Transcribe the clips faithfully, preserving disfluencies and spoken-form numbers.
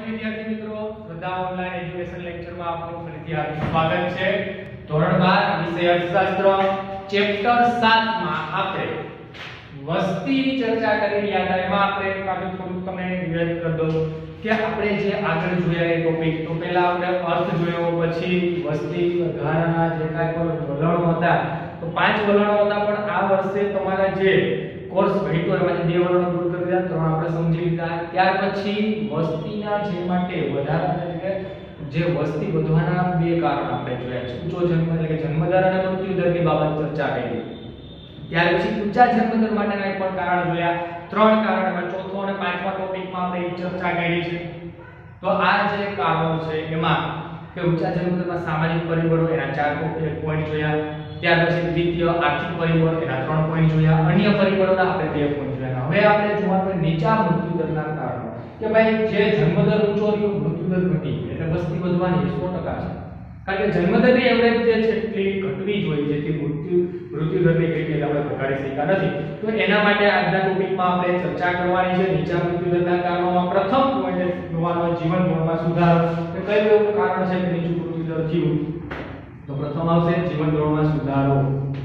વિદ્યાર્થી મિત્રો, શ્રદ્ધા ઓનલાઈન એજ્યુકેશન લેક્ચરમાં આપનું ફરીથી હાર્દિક સ્વાગત છે। ધોરણ બાર વિષય અર્થશાસ્ત્ર ચેપ્ટર સાત માં આપણે વસ્તીની ચર્ચા કરી યાદ આવે એમાં આપણે પાછું થોડું તમને યાદ કરી દઉં કે આપણે જે આગળ જોયા એ ટોપિક તો પહેલા આપણે અર્થ જોયો, પછી વસ્તી વધારાના જે કાંઈ પણ વલણો હતા તો પાંચ વલણો હતા, પણ આ વર્ષે તમારા જે કોર્સ ભણ્યો એમાંથી બે વલણો દૂર કરી દીધા, ત્રણ આપણે સમજી લીધા। ત્યાર પછી વસ્તીના જે માટે વધારાના એટલે જે વસ્તી વધવાના બે કારણ આપણે જોયા છે, ઊંચો જન્મ એટલે કે જન્મદર અને મૃત્યુદરની બાબત ચર્ચા કરી। ત્યાર પછી ઊંચા જન્મદર માટેના એક પણ કારણ જોયા, ત્રણ કારણમાં ચોથો અને પાંચમા ટોપિકમાં આપણે ચર્ચા કરી છે। તો આ જે કારણો છે એમાં કે ઊંચા જન્મદરમાં સામાજિક પરિબળો એના ચાર પોઈન્ટ જોયા, ત્યાર પછી દ્વિતીય આર્થિક પરિબળ એના ત્રણ પોઈન્ટ જોયા, અન્ય પરિબળોના આપણે બે પોઈન્ટ જોયા। હવે આપણે જોવાનું નીચા મૃત્યુદરના કારણો કે ભાઈ જે જન્મદર ઊંચો રહ્યો મૃત્યુદર ઘટી એટલે વસ્તી વધવાની સો ટકા છે, કારણ કે જન્મદરની એવરેજ જે છે એટલી ઘટવી જોઈએ જેથી મૃત્યુ મૃત્યુદરની કેટલી આપણે ઘટાડી શક્યા નથી। તો એના માટે આજના ટોપિકમાં આપણે ચર્ચા કરવાની છે નીચા મૃત્યુદરના કારણોમાં પ્રથમ પોઈન્ટ જોવાનો જીવન ધોરણમાં સુધારો કે કયું એવું કારણ છે કે નીચું મૃત્યુદર થયું, તો પ્રથમ આવશે જીવન ધોરણમાં સુધારો।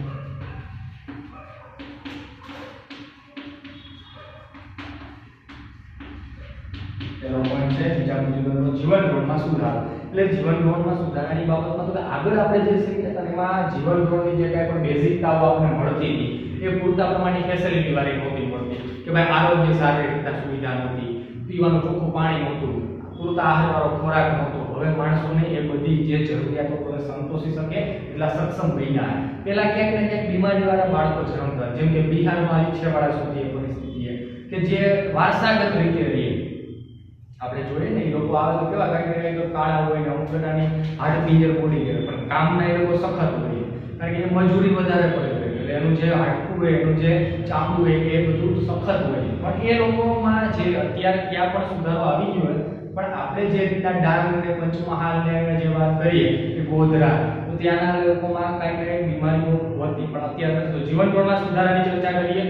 પહેલો પોઈન્ટ છે નીચા મૃત્યુદરનો જીવન ધોરણમાં સુધારો। એટલે જીવન ધોરણમાં સુધારાની બાબતમાં તો આગળ આપણે જે શીખ્યા હતા એમાં જીવન ધોરણની જે કાંઈ પણ બેઝિકતાઓ આપણને મળતી હતી એ પૂરતા પ્રમાણની ફેસિલિટી વાળી નહોતી મળતી કે ભાઈ આરોગ્ય સારી રીતના સુવિધા નહોતી, પીવાનું ચોખ્ખું પાણી નહોતું, પૂરતા આહારવાળો ખોરાક નહોતો। હવે માણસોને એ બધી જે જરૂરિયાતો સંતોષી શકે એટલા સક્ષમ બન્યા। પહેલા ક્યાંક ને ક્યાંક બીમારીવાળા બાળકો જન્મતા, જેમ કે બિહારમાં ઈચ્છેવાળા સુધી એ પરિસ્થિતિ કે જે વારસાગત રીતે રહે આપણે જોઈએ ને એ લોકો આવે તો કેવા કાંઈ તો કાળા હોય ને અમુક પ્રકારની હાડ પિંજર બોડી કરે, પણ કામના એ લોકો સખત હોય કારણ કે એ મજૂરી વધારે પડે એટલે એનું જે હાડકું હોય એનું જે ચામડું હોય એ બધું સખત હોય, પણ એ લોકોમાં જે અત્યારે ત્યાં પણ સુધારો આવી ગયો હોય, પણ આપણે જે રીતના ડાંગ ને પંચમહાલ ને જે વાત કરીએ કે ગોધરા તો ત્યાંના લોકોમાં કાંઈ કાંઈ બીમારીઓ હોતી, પણ અત્યારે તો જીવન ધોરણમાં સુધારાની ચર્ચા કરીએ।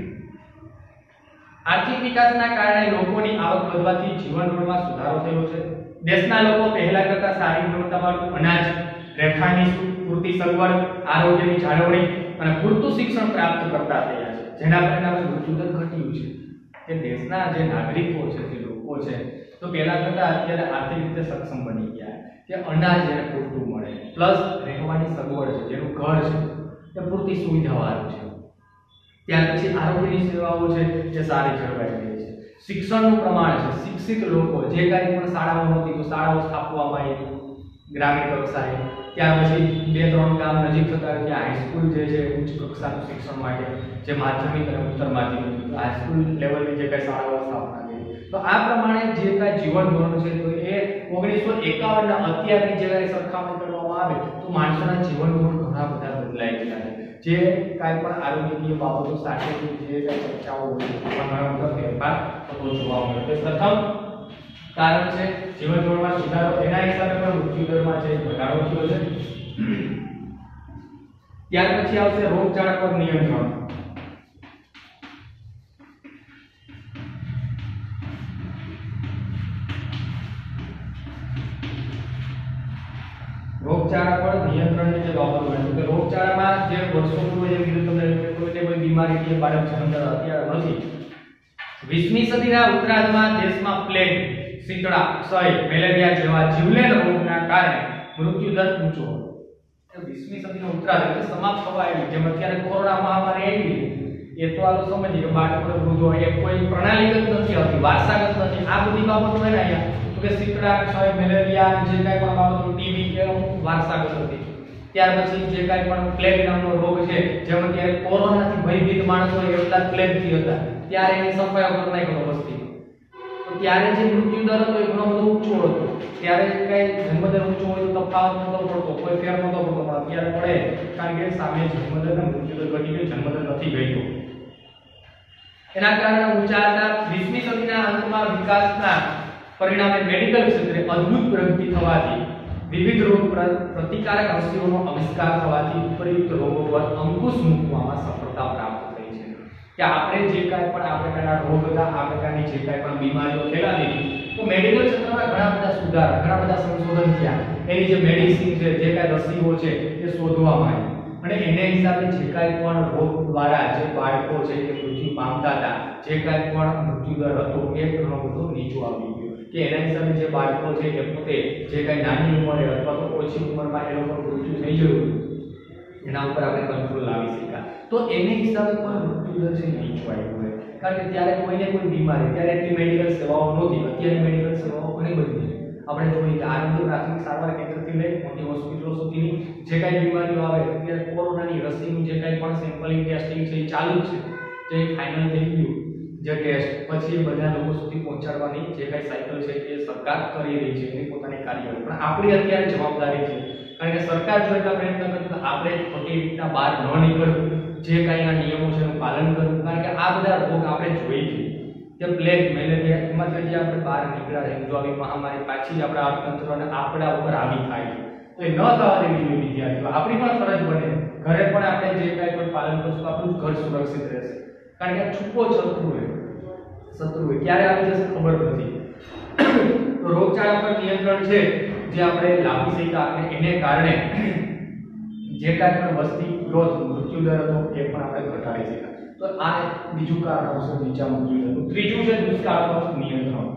આર્થિક વિકાસના કારણે લોકોની આવક વધવાથી જીવન ધોરણમાં સુધારો થયો છે। દેશના લોકો પહેલા કરતા સારી ગુણવત્તાવાળું અનાજ, રહેઠાણની પૂરતી સગવડ, આરોગ્યની જાળવણી અને પૂરતું શિક્ષણ પ્રાપ્ત કરતા થયા છે, જેના પરિણામે મૃત્યુદર ઘટ્યું છે। કે દેશના જે નાગરિકો છે જે લોકો છે તો પહેલા કરતા અત્યારે આર્થિક રીતે સક્ષમ બની ગયા કે અનાજ એને પૂરતું મળે, પ્લસ રહેવાની સગવડ છે, જેનું ઘર છે એ પૂરતી સુવિધાવાળું છે। ત્યાર પછી આરોગ્યની સેવાઓ છે જે સારી જળવાઈ રહી છે, શિક્ષણનું પ્રમાણ છે, શિક્ષિત લોકો જે કાંઈ પણ શાળાઓ નહોતી તો શાળાઓ સ્થાપવામાં આવી ગ્રામીણ કક્ષાએ। ત્યાર પછી બે ત્રણ ગામ નજીક થતા ત્યાં હાઈસ્કૂલ જે છે ઉચ્ચ કક્ષાનું શિક્ષણ માટે જે માધ્યમિક અને ઉત્તર માધ્યમિક હાઈસ્કૂલ લેવલની જે કાંઈ શાળાઓ સ્થાપના કરી, તો આ પ્રમાણે જે કાંઈ જીવન ધોરણ છે તો એ ઓગણીસો એકાવન ના અત્યારની જે કાંઈ સરખામણી કરવામાં આવે તો માણસોના જીવન ધોરણ ઘણા બધા બદલાઈ ગયા છે। જે કાંઈ પણ આરોગ્યકીય બાબતો સાથેની જે કાંઈ ચર્ચાઓ હોય એમાં ઘણા બધા ફેરફાર થતો જોવા મળે। તો પ્રથમ કારણ છે જીવન ધોરણમાં સુધારો, એના હિસાબે પણ મૃત્યુદરમાં જે ઘટાડો થયો છે। ત્યાર પછી આવશે રોગચાળા પર નિયંત્રણ। રોગચાળા પર નિયંત્રણની જે બાબતો હોય તો રોગચાળામાં જે વર્ષો પૂર્વે જે કીધું તમને કોઈ કોઈ બીમારી કે બાળક જન્મતા અત્યારે નથી। વીસમી સદીના ઉત્તરાર્ધમાં દેશમાં પ્લેગ, શીતળા, ક્ષય, મેલેરિયા જેવા જીવલેણ રોગના કારણે મૃત્યુદર ઊંચો હતો। વીસમી સદીનો ઉત્તરાર્ધ એટલે સમાપ્ત થવા આવી, જેમ અત્યારે કોરોના મહામારી આવી એ તો આ સમજીએ કે બાળકો વૃદ્ધો એ કોઈ પ્રણાલીગત નથી હોતી, વારસાગત નથી। આ બધી બાબતો હોય ને અહીંયા તો કે શીતળા, ક્ષય, મેલેરિયા જે કાંઈ પણ બાબતો ટીબી કે વારસાગત હતી। ત્યાર પછી જે કાંઈ પણ પ્લેગ નામનો રોગ છે જેમ અત્યારે કોરોનાથી ભયભીત માણસો એટલા પ્લેગથી હતા ત્યારે એની સફાઈ કરી નાખ્યો વસ્તી, તો ત્યારે જે મૃત્યુદર હતો એ ઘણો બધો ઊંચો હતો। ત્યારે કાંઈ જન્મદર ઊંચો હોય તો તફાવત નહોતો પડતો, કોઈ ફેર નહોતો પડતો, પણ અત્યારે પડે કારણ કે સામે જન્મદર અને મૃત્યુદર ઘટી ગયો, જન્મદર નથી ઘટ્યો। એના કારણે ઊંચા હતા। વીસમી સદીના અંતમાં વિકાસના પરિણામે મેડિકલ ક્ષેત્રે અદ્ભુત પ્રગતિ થવાથી વિવિધ રોગ પ્રતિકારક રસીઓનો આવિષ્કાર થવાથી ઉપયુક્ત રોગો પર અંકુશ મૂકવામાં સફળતા પ્રાપ્ત થઈ છે। કે આપણે જે કાંઈ પણ આ પ્રકારના રોગ હતા, આ પ્રકારની જે કાંઈ પણ બીમારીઓ ફેલાતી તો મેડિકલ ક્ષેત્રમાં સુધારા ઘણા બધા સંશોધન થયા, એની જે મેડિસિન છે, જે કાંઈ રસીઓ છે એ શોધવામાં આવી અને એને હિસાબે જે કાંઈ પણ રોગ દ્વારા જે બાળકો છે એ મૃત્યુ પામતા હતા, જે કાંઈ પણ મૃત્યુદર હતો એ ઘણો બધો નીચો આવી ગયો કે એના હિસાબે જે બાળકો છે એ પોતે જે કાંઈ નાની ઉંમરે અથવા તો ઓછી ઉંમરમાં એ લોકો મૃત્યુ થઈ ગયું એના ઉપર આપણે કંટ્રોલ લાવી શક્યા. તો એને હિસાબે પણ મૃત્યુદર છે નીચો આવ્યો હોય, કારણ કે ત્યારે કોઈને કોઈ બીમારી, ત્યારે એટલી મેડિકલ સેવાઓ નહોતી. અત્યારે મેડિકલ સેવાઓ ઘણી બધી છે. આપણે જોઈએ કે આરોગ્ય પ્રાથમિક સારવાર કેન્દ્રથી લઈ મોટી હોસ્પિટલો સુધીની જે કાંઈ બીમારીઓ આવે, અત્યારે કોરોનાની રસીનું જે કાંઈ પણ સેમ્પલિંગ ટેસ્ટિંગ છે એ ચાલુ જ છે, જે ફાઇનલ થઈ ગયું જે ટેસ્ટ પછી એ બધા લોકો સુધી પહોંચાડવાની જે કાંઈ સાયકલ છે એ સરકાર કરી રહી છે, એની પોતાની કાર્યવાહી. પણ આપણી અત્યારે જવાબદારી છે, કારણ કે સરકાર જો એટલા પ્રયત્ન કરે તો આપણે ખોટી રીતના બહાર ન નીકળવું, જે કાંઈ આ નિયમો છે એનું પાલન કરવું, કારણ કે આ બધા રોગ આપણે જોઈ છે કે પ્લેગ, મેલેરિયા એમાંથી જે આપણે બહાર નીકળ્યા છે, જો આવી મહામારી પાછી આપણા અર્થતંત્ર અને આપણા ઉપર આવી થાય તો એ ન થવા દેવી જોઈએ વિદ્યાર્થીઓ. આપણી પણ ફરજ બને ઘરે પણ આપણે જે કાંઈ પણ પાલન કરશું આપણું ઘર સુરક્ષિત રહેશે, કારણ કે છૂપો શત્રુ હોય શત્રુ હોય ક્યારે આવી જશે ખબર નથી. તો રોગચાળા પર નિયંત્રણ છે જે આપણે લાવી શકીએ આપણે, એને કારણે જે કાંઈ પણ વસ્તી ગ્રોથ મૃત્યુદર હતો એ પણ આપણે ઘટાડી શકીએ. તો આ બીજું કારણ આવશે નીચા મૃત્યુદર. ત્રીજું છે દુષ્કાળ પર નિયંત્રણ.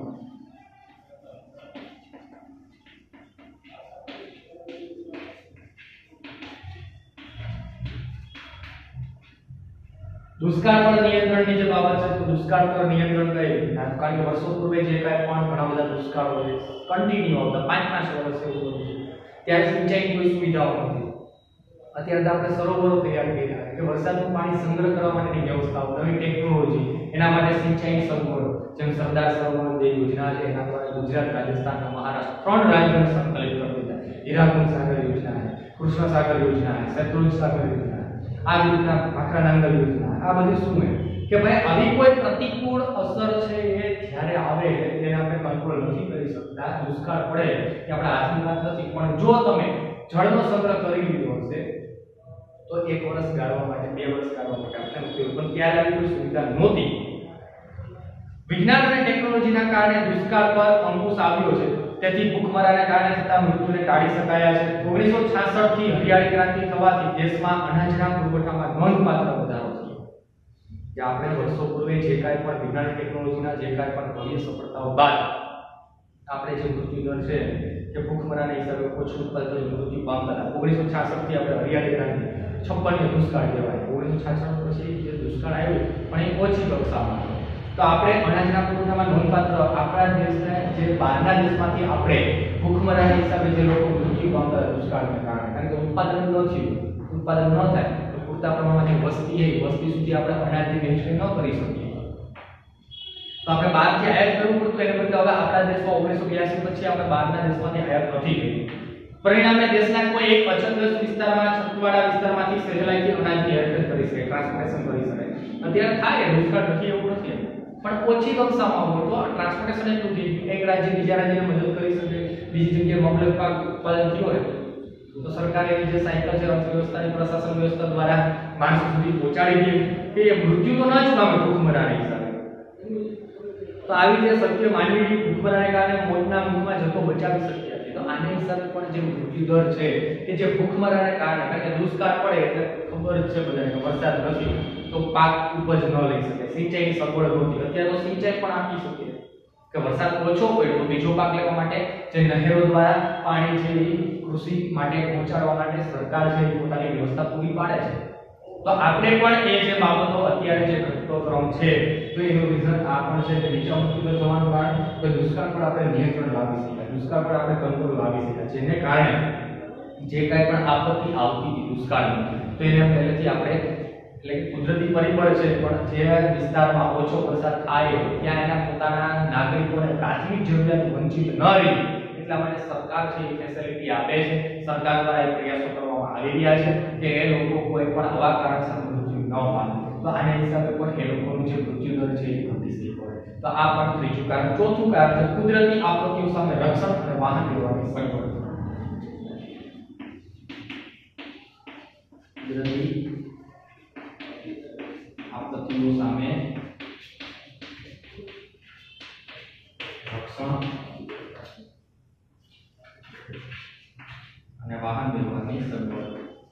દુષ્કાળ પર નિયંત્રણની જે બાબત છે તો દુષ્કાળ પર નિયંત્રણ કઈ રીતે? કારણ કે વર્ષો પૂર્વે જે કાંઈ પણ ઘણા બધા દુષ્કાળો છે કન્ટિન્યુ આવતા, પાંચ પાંચ વર્ષ એવું હતું, ત્યારે સિંચાઈની કોઈ સુવિધાઓ નહોતી. અત્યારે તો આપણે સરોવરો તૈયાર કર્યા કે વરસાદનું પાણી સંગ્રહ કરવા માટેની વ્યવસ્થાઓ, નવી ટેકનોલોજી, એના માટે સિંચાઈ સરોવરો, જેમ સરદાર સરોવર જે યોજના છે એના દ્વારા ગુજરાત, રાજસ્થાન અને મહારાષ્ટ્ર ત્રણ રાજ્યોને સંકલિત કરી દીધા. હીરાકુંડ સાગર યોજના, કૃષ્ણ સાગર યોજના, શેત્રુંજ સાગર યોજના, આ રીતના ભાખરા નાંગલ યોજના. આ બધી શું છે કે ભાઈ આવી કોઈ પ્રતિકૂળ અસર છે એ જ્યારે આવે એને આપણે કંટ્રોલ નથી કરી શકતા. દુષ્કાળ પડે કે આપણા હાથની વાત નથી, પણ જો તમે જળનો સંગ્રહ કરી લીધો હશે તો એક વર્ષ ગાળવા માટે, બે વર્ષ ગાળવા માટે આપણે ઉપયોગ, પણ ત્યારે આવી કોઈ સુવિધા નહોતી. વિજ્ઞાન અને ટેકનોલોજીના કારણે દુષ્કાળ પર અંકુશ આવ્યો છે, તેથી ભૂખમરાના કારણે થતા મૃત્યુને ટાળી શકાયા છે. ઓગણીસો છાસઠ થી હરિયાળી ક્રાંતિ થવાથી દેશમાં અનાજના પુરવઠામાં નોંધપાત્ર વધારો થયો. કે આપણે વર્ષો પૂર્વે જે કાંઈ પણ વિજ્ઞાન ટેકનોલોજીના જે કાંઈ પણ ભવ્ય સફળતાઓ બાદ આપણે જે મૃત્યુદર છે કે ભૂખમરાના હિસાબે ઓછું ઉત્પાદન મૃત્યુ પામતા હતા. ઓગણીસો છાસઠ થી આપણે હરિયાળી ક્રાંતિ, છપ્પન ને દુષ્કાળ કહેવાય. ઓગણીસો છાસઠ પછી જે દુષ્કાળ આવ્યો પણ એ ઓછી કક્ષામાં હતો. તો આપણે અનાજના પુરવઠામાં નોંધપાત્ર આપણા દેશને જે બહારના દેશમાંથી આપણે ભૂખમરાના હિસાબે જે લોકો મૃત્યુ પામતા હતા દુષ્કાળને કારણે, કારણ કે ઉત્પાદન ન થયું, ઉત્પાદન ન થાય તો પૂરતા પ્રમાણમાં જે વસ્તી છે વસ્તી સુધી આપણે અનાજની વહેંચણી ન કરી શકીએ, તો આપણે બહારથી આયાત કરવું પડતું. એને બદલે હવે આપણા દેશમાં ઓગણીસો બ્યાસી પછી આપણે બહારના દેશમાંથી આયાત નથી કરી. પરિણામે દેશના કોઈ એક અછતગ્રસ્ત વિસ્તારમાં, છતવાળા વિસ્તારમાંથી સહેલાઈથી અનાજની હેરફેર કરી શકે, ટ્રાન્સપોર્ટેશન કરી શકે. અત્યારે થાય દુષ્કાળ નથી એવું નથી, પણ ઓછી કક્ષામાં હોય તો ટ્રાન્સપોર્ટેશન એટલું થઈ ગયું, એક રાજ્ય બીજા રાજ્યને મદદ કરી શકે. બીજી જગ્યાએ મબલક પાક ઉત્પાદન થયું હોય તો સરકારે એની જે સાયકલ છે અર્થવ્યવસ્થાની પ્રશાસન વ્યવસ્થા દ્વારા માણસો સુધી પહોંચાડી દે કે મૃત્યુ તો ન જ પામે ભૂખમરાના હિસાબે. તો આવી જે શક્ય માનવી ભૂખમરાને કારણે મોતના મુખમાં જતો બચાવી શક્ય હતી. તો આને હિસાબે પણ જે મૃત્યુદર છે કે જે ભૂખમરાને કારણે, કારણ કે દુષ્કાળ પડે એટલે ખબર જ છે બધાને કે વરસાદ નથી તો પાક ઉપજ ન લઈ શકે, સિંચાઈની સગવડ નહોતી. અત્યારે તો સિંચાઈ પણ આપી શકીએ કે વરસાદ ઓછો પડ્યો તો બીજો પાક લેવા માટે જે નહેરો દ્વારા પાણી છે એ કૃષિ માટે પહોંચાડવા માટે સરકાર છે એ પોતાની વ્યવસ્થા પૂરી પાડે છે. તો આપણે પણ એ જે બાબતો અત્યારે જે ઘટતો ક્રમ છે તો એનું રીઝન આ પણ છે કે નીચા મૃત્યુદર થવાનું કારણ તો દુષ્કાળ પર આપણે નિયંત્રણ લાવી શકીએ, દુષ્કાળ પર આપણે કંટ્રોલ લાવી શકીએ, જેને કારણે જે કાંઈ પણ આપત્તિ આવતી હતી દુષ્કાળની તો એને પહેલેથી આપણે, એટલે કુદરતી પરિબળ છે પણ જે વિસ્તારમાં ઓછો વરસાદ થાય ત્યાં એના પોતાના નાગરિકોને પ્રાથમિક જરૂરિયાત વંચિત ન રહે એટલા માટે સરકાર છે એ ફેસિલિટી આપે છે. સરકાર દ્વારા એ પ્રયાસો કરવામાં આવી રહ્યા છે કે એ લોકો કોઈ પણ આવા કારણસર મૃત્યુ ન પામે. તો આના હિસાબે પણ એ લોકોનું જે મૃત્યુદર છે એ ઘટી શકે. તો આ પણ ત્રીજું કારણ. ચોથું કારણ છે કુદરતી આપત્તિઓ સામે રક્ષણ અને વાહન વ્યવહારની સગવડ. કુદરતી આપત્તિઓ સામે રક્ષણ અને વાહન વ્યવહારની સગવડ.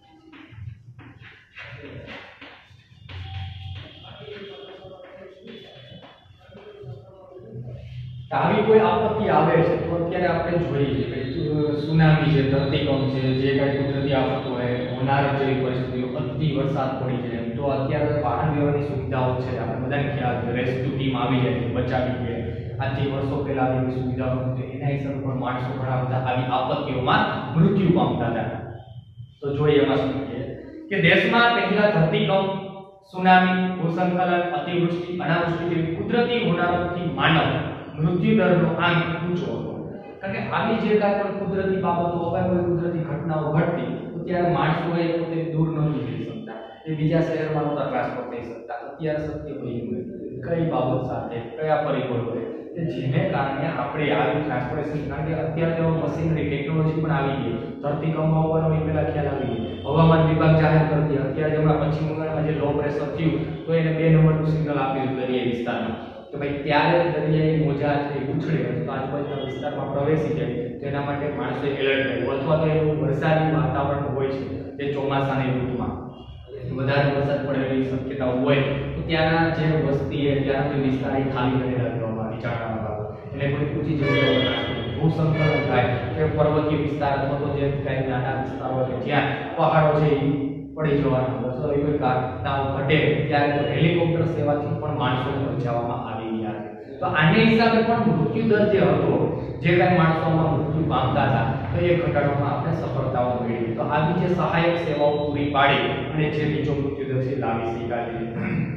આવી કોઈ આપત્તિ આવે છે તો અત્યારે આપણે જોઈએ કે સુનામી છે, ધરતીકંપ છે, જે કઈ કુદરતી આફત હોય, હોનારત જેવી પરિસ્થિતિઓ, અતિ વરસાદ પડી જાય તો અત્યારે વાહન વ્યવહારની સુવિધાઓ છે આપણે બધાને ખ્યાલ છે, રેસ્ક્યુ ટીમ આવી જાય છે, બચાવી દે. આજથી વર્ષો પહેલા આવી સુવિધાઓ હતી, એના હિસાબે પણ માણસો ઘણા બધા આવી આપત્તિઓમાં મૃત્યુ પામતા હતા. તો જોઈએ એમાં શું છે કે દેશમાં પહેલા ધરતીકંપ, સુનામી, ભૂસ્ખલન, અતિવૃષ્ટિ, અનાવૃષ્ટિ જેવી કુદરતી હોનારતથી માનવ મૃત્યુદરનો આંક ઊંચો હતો. કારણ કે આવી જે કાંઈ પણ કુદરતી બાબતો હોય, કોઈ કુદરતી ઘટનાઓ ઘટતી તો ત્યારે માણસોએ પોતે દૂર નહોતું જઈ શકતા, એ બીજા શહેરમાં નહોતા ટ્રાન્સફર થઈ શકતા. અત્યારે શક્ય બની ગયું કઈ બાબત સાથે કયા પરિબળો હોય કે જેને કારણે આપણે આવી ટ્રાન્સપોર્ટેશન, કારણ કે અત્યારે તો મશીનરી ટેકનોલોજી પણ આવી ગઈ, ધરતીકંપ આવવાનો એ પહેલા ખ્યાલ આવી ગયો. હવામાન વિભાગ જાહેર કરતી અત્યારે હમણાં પશ્ચિમ બંગાળમાં જે લો પ્રેશર થયું તો એને બે નંબરનું સિગ્નલ આપ્યું દરિયાઈ વિસ્તારમાં કે ભાઈ ત્યારે દરિયાઈ મોજા છે ઉછળે તો આજુબાજુના વિસ્તારમાં પ્રવેશી જાય, તેના માટે માણસોએ એલર્ટ રહેવું. અથવા તો એવું વરસાદી વાતાવરણ હોય છે જે ચોમાસાની ઋતુમાં વધારે વરસાદ પડે એવી શક્યતાઓ હોય તો ત્યાંના જે વસ્તી છે, ત્યાંના જે વિસ્તાર એ ખાલી કરેલા દેવામાં વિચારણામાં ભાગ એટલે કોઈ ઊંચી જગ્યાઓ ભૂસંકલન થાય કે પર્વતીય વિસ્તાર અથવા તો જે કાંઈ નાના વિસ્તારો છે જ્યાં પહાડો છે એ પડી જવાના અથવા એવી કોઈ ઘટનાઓ ઘટે ત્યારે તો હેલિકોપ્ટર સેવાથી પણ માણસોને બચાવવામાં આવી રહ્યા છે. તો આને હિસાબે પણ મૃત્યુદર જે હતો, જે કાંઈ માણસોમાં મૃત્યુ પામતા હતા તો એ ઘટાડવામાં આપણે સફળતાઓ મેળવી. તો આવી જે સહાયક સેવાઓ પૂરી પાડી અને જે નીચો મૃત્યુદર છે લાવી શકાય.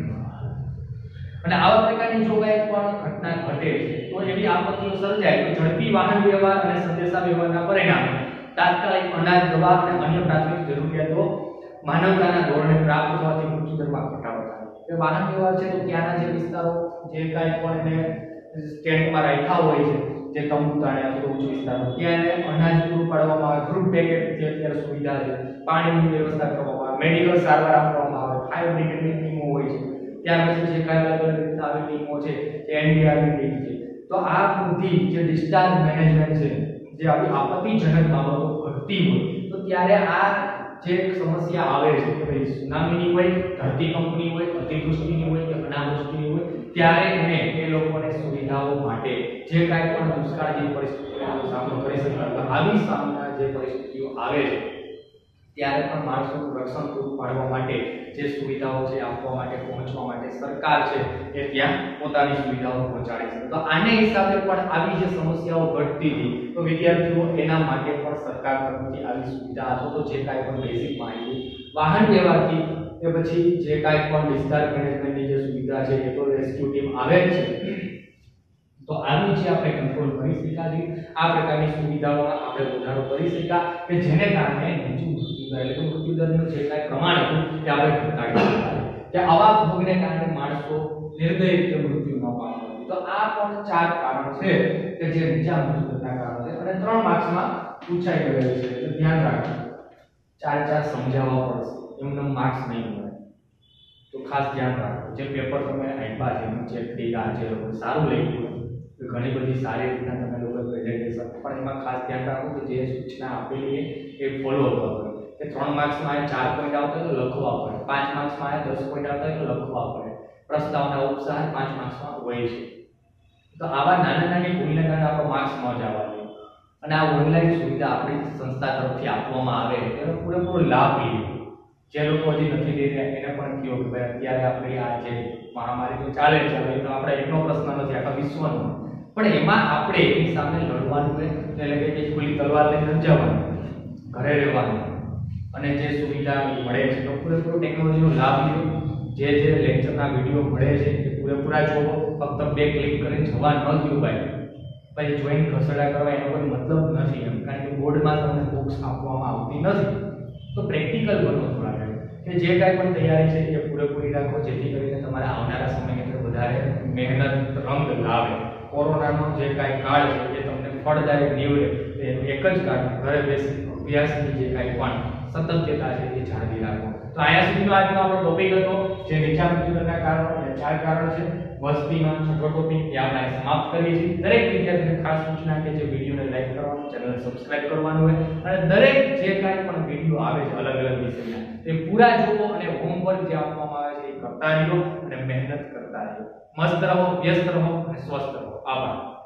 અને આવા પ્રકારની જો કોઈ પણ ઘટના ઘટે તો એવી આપત્તિઓ સર્જાય તો ઝડપી વાહન વ્યવહાર અને સંદેશા વ્યવહારના પરિણામે તાત્કાલિક અનાજ, દવા અને અન્ય પ્રાથમિક જરૂરિયાતો માનવતાના ધોરણે પ્રાપ્ત થવાથી મૃત્યુદરમાં ઘટાડો થાય. કે વાહન વ્યવહાર છે તો ત્યાંના જે વિસ્તારો જે કાંઈ પણ એને સ્ટેન્ડમાં રાખ્યા હોય છે, જે તંબુ તાણે અથવા ઉચ્ચ વિસ્તારો, ત્યાં એને અનાજ પૂરું પાડવામાં આવે, ફ્રૂટ પેકેટ જે અત્યારે સુવિધા છે, પાણીની વ્યવસ્થા કરવામાં આવે, મેડિકલ સારવાર આપવામાં આવે, ફાયર બ્રિગેડની ટીમો હોય છે, ત્યાર પછી જે કાંઈ અલગ અલગ રીતના આવી ટીમો છે જે એનડીઆરની ટીમ છે. તો આ બધી જે ડિસ્ચાર્જ મેનેજમેન્ટ છે, જે આવી આપત્તિજનક બાબતો ઘટતી હોય તો ત્યારે આ જે સમસ્યા આવે છે કે ભાઈ સુનામીની હોય, ધરતીકંપની હોય, અતિવૃષ્ટિની હોય કે અનાવૃષ્ટિની હોય, ત્યારે એને એ લોકોને સુવિધાઓ માટે જે કાંઈ પણ દુષ્કાળ જેવી પરિસ્થિતિનો સામનો કરી શકે આવી સામના જે પરિસ્થિતિઓ આવે છે ત્યારે પણ માણસોનું રક્ષણ પૂરું પાડવા માટે જે સુવિધાઓ છે આપવા માટે, પહોંચવા માટે સરકાર છે એ ત્યાં પોતાની સુવિધાઓ પહોંચાડે છે. તો આને હિસાબે પણ આવી જે સમસ્યાઓ ઘટતી હતી તો વિદ્યાર્થીઓ એના માટે પણ સરકાર તરફથી આવી સુવિધા અથવા તો જે કાંઈ પણ બેઝિક માહિતી વાહન વ્યવહારથી કે પછી જે કાંઈ પણ વિસ્તાર મેનેજમેન્ટની જે સુવિધા છે એ તો રેસ્ક્યુ ટીમ આવે જ છે. તો આનું જે આપણે કંટ્રોલ કરી શકાય, આ પ્રકારની સુવિધાઓમાં આપણે વધારો કરી શકાય કે જેને કારણે નીચું મૃત્યુદર એટલે કે મૃત્યુદરનું જે કાંઈ પ્રમાણ હતું તે આપણે ઘટાડી શકાય કે આવા ભોગને કારણે માણસો નિર્દય રીતે મૃત્યુ ન પામતા. તો આ પણ ચાર કારણ છે કે જે નીચા મૃત્યુદરના કારણો છે અને ત્રણ માર્ક્સમાં પૂછાઈ ગયેલું છે. તો ધ્યાન રાખજો, ચાર ચાર સમજાવવા પડશે, એમને માર્ક્સ નહીં મળે. તો ખાસ ધ્યાન રાખજો, જે પેપર તમે આપ્યા છે એનું ચેક થઈ ગયા છે, સારું લખ્યું તો ઘણી બધી સારી રીતના તમે લોકો પ્રેઝન્ટેશન, પણ એમાં ખાસ ધ્યાન રાખો કે જે સૂચના આપેલી એ ફોલો કરો. કે ત્રણ માર્ક્સમાં આ ચાર પોઈન્ટ આવતા તો લખવા પડે, પાંચ માર્ક્સમાં આ દસ પોઈન્ટ આવતા તો લખવા પડે, પ્રસ્તાવના ઉપસાર પાંચ માર્ક્સમાં હોય છે. તો આવા નાના નાની ભૂલને કારણે આપણો માર્ક્સ ન જવા જોઈએ. અને આ ઓનલાઈન સુવિધા આપણી સંસ્થા તરફથી આપવામાં આવે એનો પૂરેપૂરો લાભ લઈએ. જે લોકો હજી નથી લઈ રહ્યા એને પણ કહો કે ભાઈ અત્યારે આપણી આ જે મહામારી તો ચાલે છે, એ તો આપણે એકનો પ્રશ્ન નથી, આખા વિશ્વનો, પણ એમાં આપણે એની સામે લડવાનું છે. એટલે કે ખુલ્લી તલવાર લઈને ન જવાનું, ઘરે રહેવાનું અને જે સુવિધા મળે છે તો પૂરેપૂરો ટેકનોલોજીનો લાભ લો. જે જે લેક્ચરના વિડીયો મળે છે એ પૂરેપૂરા જોવો. ફક્ત બે ક્લિક કરીને જવા ન થયું ભાઈ પછી જોઈન ખસેડા કરવા એનો કોઈ મતલબ નથી એમ, કારણ કે બોર્ડમાં તમને બુક્સ આપવામાં આવતી નથી. તો પ્રેક્ટિકલ બનો થોડા કે જે કાંઈ પણ તૈયારી છે એ પૂરેપૂરી રાખો, જેથી કરીને તમારા આવનારા સમયની અંદર વધારે મહેનત રંગ લાવે. કોરોનાનો જે કાંઈ કાળ છે એ તમને ફળદાયક નીવડે એનું એક જ કારણ ઘરે બેસી અભ્યાસની જે કાંઈ પણ સતતતા છે એ જાળવી રાખો. તો અહીંયા સુધીનો આજનો આપણો ટોપિક હતો જે નીચા મૃત્યુદરના કારણો અને ચાર કારણ છે. વસ્તીમાં છઠ્ઠો ટોપિક એ આપણે સમાપ્ત કરીએ છીએ. દરેક વિદ્યાર્થીને ખાસ સૂચના કે જે વિડીયોને લાઈક કરવાનું, ચેનલ સબસ્ક્રાઇબ કરવાનું હોય અને દરેક જે જે કાંઈ પણ વિડિયો આવે છે અલગ અલગ વિષયના તે પૂરા જુઓ અને હોમવર્ક જે આપવામાં આવે છે એ કરતા રહ્યો અને મહેનત કરતા રહ્યો. મસ્ત રહો, વ્યસ્ત રહો અને સ્વસ્થ રહો. આભાર.